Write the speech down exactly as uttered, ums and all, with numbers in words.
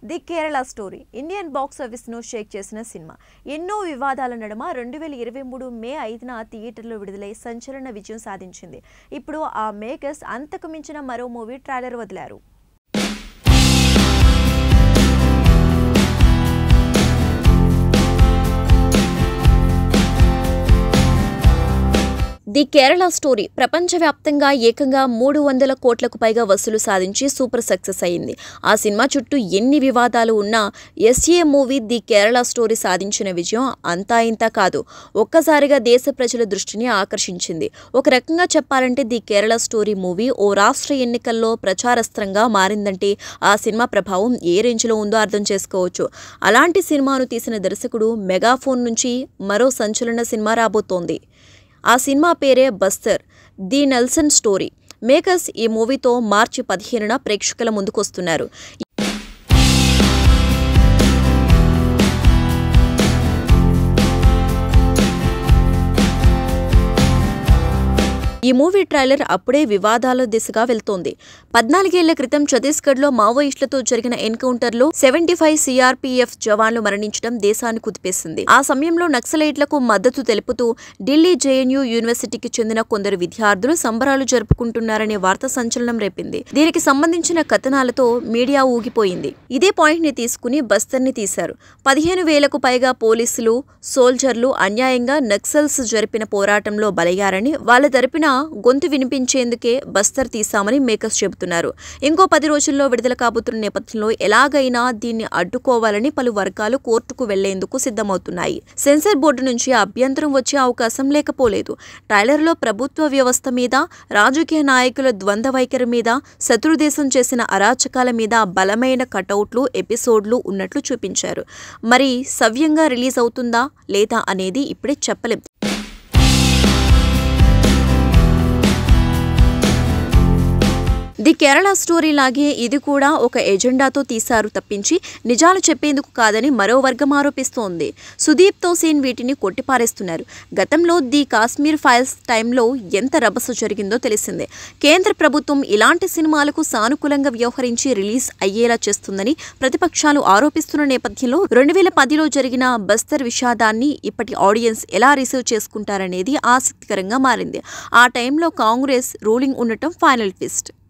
The Kerala story Indian box ఆఫీస్ను shake చేసిన సినిమా ఎన్నో వివాదాల నడుమ రెండు వేల ఇరవై మూడు మే ఐదున థియేటర్లో విడుదలై సంచలన విజయం సాధించింది. ఇప్పుడు ఆ మేకర్స్ అంతకు మించిన మరో మూవీ ట్రైలర్ వదిలారు. ది కేరళ స్టోరీ ప్రపంచవ్యాప్తంగా ఏకంగా మూడు వందల కోట్లకు పైగా వసూలు సాధించి సూపర్ సక్సెస్ అయింది. ఆ సినిమా చుట్టూ ఎన్ని వివాదాలు ఉన్నా SA movie the Kerala story సాధించిన విజయం అంతా ఇంతా కాదు, ఒక్కసారిగా దేశ ప్రజల దృష్టిని ఆకర్షించింది. ఒక రకంగా చెప్పాలంటే ది కేరళ స్టోరీ మూవీ ఓ రాష్ట్ర ఎన్నికల్లో ప్రచారస్త్రంగా మారిందంటే ఆ సినిమా ప్రభావం ఏ రేంజ్లో ఉందో అర్థం చేసుకోవచ్చు. అలాంటి సినిమాను తీసిన దర్శకుడు మెగాఫోన్ నుంచి మరో సంచలన సినిమా రాబోతోంది. ఆ సినిమా పేరే బస్తర్, ది నెల్సన్ స్టోరీ. మేకర్స్ ఈ మూవీతో మార్చి పదిహేనున ప్రేక్షకుల ముందుకొస్తున్నారు. ఈ మూవీ ట్రైలర్ అప్పుడే వివాదాల దిశగా వెళ్తోంది. పద్నాలుగేళ్ల క్రితం ఛత్తీస్గఢ్లో మావోయిస్టులతో జరిగిన ఎన్కౌంటర్లో సెవెంటీ ఫైవ్ సిఆర్పీఎఫ్ జవాన్లు మరణించడం దేశాన్ని కుదిపేసింది. ఆ సమయంలో నక్సలైట్లకు మద్దతు తెలుపుతూ ఢిల్లీ జేఎన్యూ యూనివర్సిటీకి చెందిన కొందరు విద్యార్థులు సంబరాలు జరుపుకుంటున్నారనే వార్త సంచలనం రేపింది. దీనికి సంబంధించిన కథనాలతో మీడియా ఊగిపోయింది. ఇదే పాయింట్ ని తీసుకుని బస్తర్ ని తీశారు. పదిహేను వేలకు పైగా పోలీసులు, సోల్జర్లు అన్యాయంగా నక్సల్స్ జరిపిన పోరాటంలో బలయ్యారని, వాళ్ళ తరపున గొంతు వినిపించేందుకే బస్తర్ తీశామని మేకర్స్ చెబుతున్నారు. ఇంకో పది రోజుల్లో విడుదల కాబోతున్న నేపథ్యంలో ఎలాగైనా దీన్ని అడ్డుకోవాలని పలు వర్గాలు కోర్టుకు వెళ్లేందుకు సిద్ధమవుతున్నాయి. సెన్సార్ బోర్డు నుంచి అభ్యంతరం వచ్చే అవకాశం లేకపోలేదు. ట్రైలర్లో ప్రభుత్వ వ్యవస్థ మీద, రాజకీయ నాయకుల ద్వంద్వ వైఖరి మీద, శత్రుదేశం చేసిన అరాచకాల మీద బలమైన కటౌట్లు, ఎపిసోడ్లు ఉన్నట్లు చూపించారు. మరి సవ్యంగా రిలీజ్ అవుతుందా లేదా అనేది ఇప్పుడే చెప్పలేం. ది కేరళ స్టోరీ లాగే ఇది కూడా ఒక ఎజెండాతో తీశారు తప్పించి నిజాలు చెప్పేందుకు కాదని మరో వర్గం ఆరోపిస్తోంది. సుదీప్ తోసేన్ వీటిని కొట్టిపారేస్తున్నారు. గతంలో ది కాశ్మీర్ ఫైల్స్ టైంలో ఎంత రభస జరిగిందో తెలిసిందే. కేంద్ర ప్రభుత్వం ఇలాంటి సినిమాలకు సానుకూలంగా వ్యవహరించి రిలీజ్ అయ్యేలా చేస్తుందని ప్రతిపక్షాలు ఆరోపిస్తున్న నేపథ్యంలో రెండు వేల పదిలో జరిగిన బస్తర్ విషాదాన్ని ఇప్పటి ఆడియన్స్ ఎలా రిసీవ్ చేసుకుంటారనేది ఆసక్తికరంగా మారింది. ఆ టైంలో కాంగ్రెస్ రూలింగ్ ఉండటం ఫైనల్ ట్విస్ట్.